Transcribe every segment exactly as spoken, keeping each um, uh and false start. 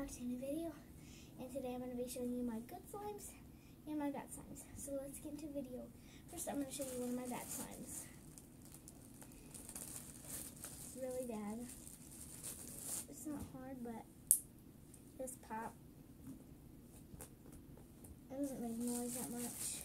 back to a new video, and today I'm going to be showing you my good slimes and my bad slimes. So let's get into the video. First I'm going to show you one of my bad slimes. It's really bad. It's not hard, but this pop, it doesn't make noise that much.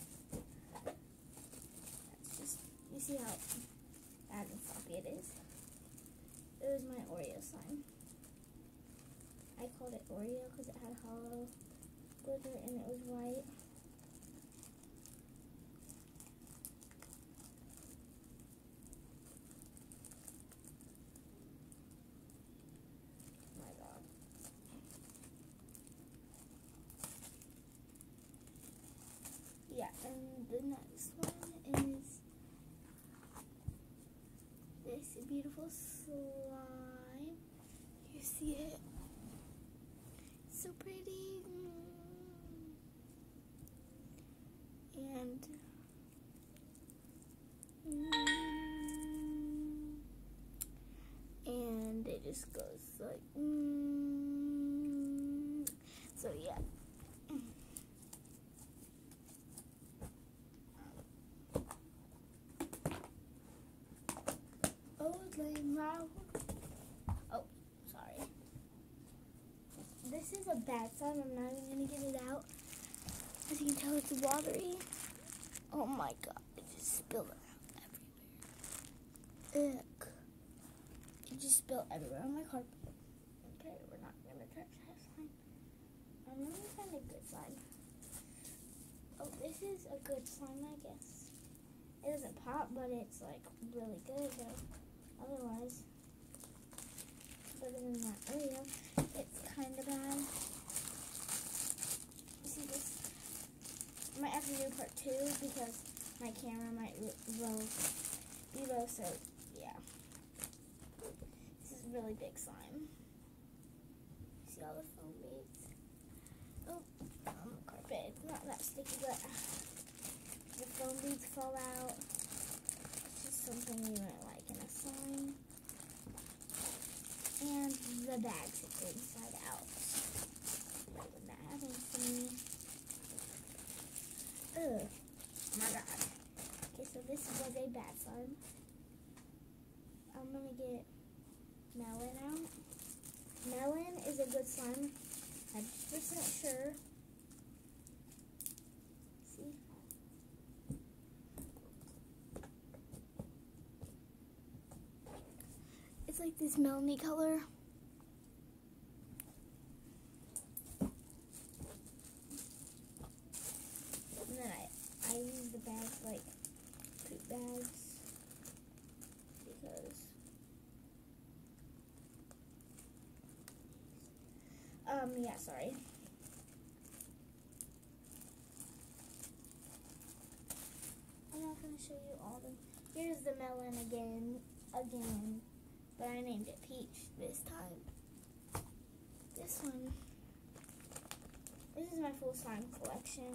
That's just, you see how bad and floppy it is. It was my Oreo slime. I called it Oreo because it had hollow glitter and it was white. Oh my god. Yeah, and the next one is this beautiful slime. You see it? So pretty. And and it just goes like so yeah. Oh, oh, sorry. This is a bad slime. I'm not even gonna get it out. As you can tell, it's watery. Oh my god, it just spilled out everywhere. Ick. It just spilled everywhere on my carpet. Okay, we're not gonna touch that slime. I'm gonna find a good slime. Oh, this is a good slime, I guess. It doesn't pop, but it's like really good though. Otherwise, better than that Oreo. It's kind of bad. You see this? I might have to do part two because my camera might low, be low, so yeah. This is really big slime. See all the foam beads? Oh, on the carpet. It's not that sticky, but the foam beads fall out. It's just something you might like in a slime. And the bag's inside out. Why would that happen to me? Ugh. Oh my god. Okay, so this was a bad slime. I'm gonna get melon out. Melon is a good slime. I'm one hundred percent sure. See? It's like this melony color. And then I, I use the bags like poop bags because um yeah, sorry. I'm not gonna show you all of them. Here's the melon again, again. But I named it Peach this time. This one, this is my full slime collection.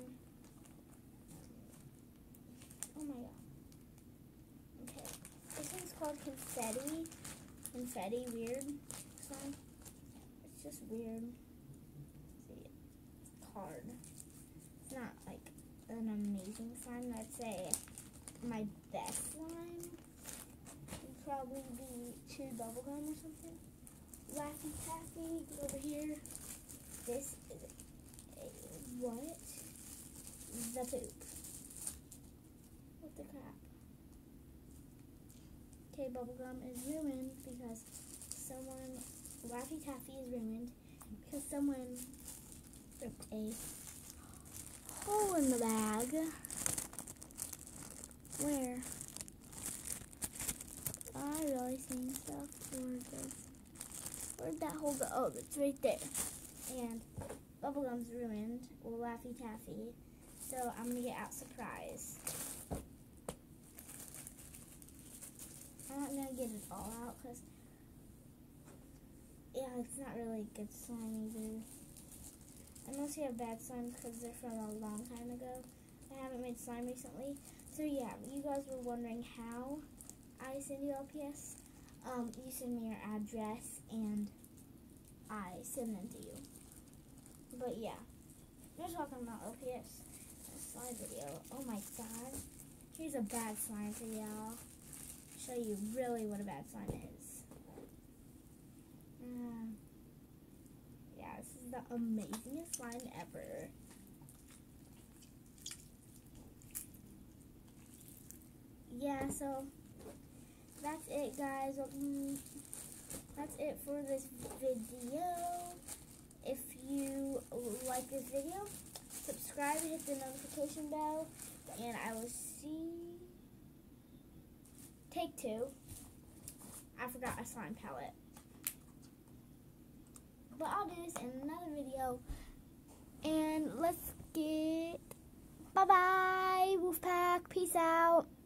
Oh my god. Okay, this one's called Confetti. Confetti, weird slime. It's just weird. See, it's hard. It's not like an amazing slime. I'd say my best slime would probably be Chew Bubblegum or something. Laffy Taffy over here. This is a what? The poop. What the crap? Okay, Bubblegum is ruined because someone, Laffy Taffy is ruined because someone ripped a hole in the bag. Where? I really seen stuff. Where does, where'd that hole go? Oh, it's right there. And Bubblegum's ruined. Well, Laffy Taffy. So I'm gonna get out surprise. I'm not gonna get it all out because, yeah, it's not really good slime either. I mostly have bad slime because they're from a long time ago. I haven't made slime recently. So yeah, you guys were wondering how I send you L P S. Um, you send me your address and I send them to you. But yeah, we're talking about O P S. A slime video. Oh my god. Here's a bad slime for y'all. Show you really what a bad slime is. Mm. Yeah, this is the amazingest slime ever. Yeah, so that's it, guys. Um, that's it for this video. If you like this video, subscribe and hit the notification bell, and I will see. Take two. I forgot a slime palette, but I'll do this in another video. And let's get bye bye, Wolfpack. Peace out.